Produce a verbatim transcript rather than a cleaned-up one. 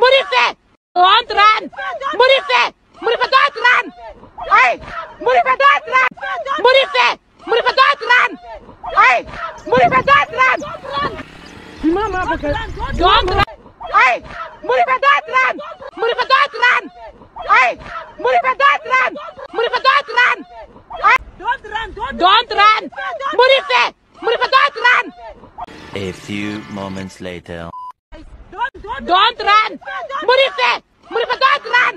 murife, don't run, murife, murife, don't run. Hey, murife, don't run, murife, murife, don't run. Hey, murife, don't run. Mama, don't run. Hey, murife, don't run, murife, don't run. Hey, murife, don't run, murife, don't run. Don't run, don't run, murife, murife, don't run. A few moments later. Don't run! Murife! Murife, don't run!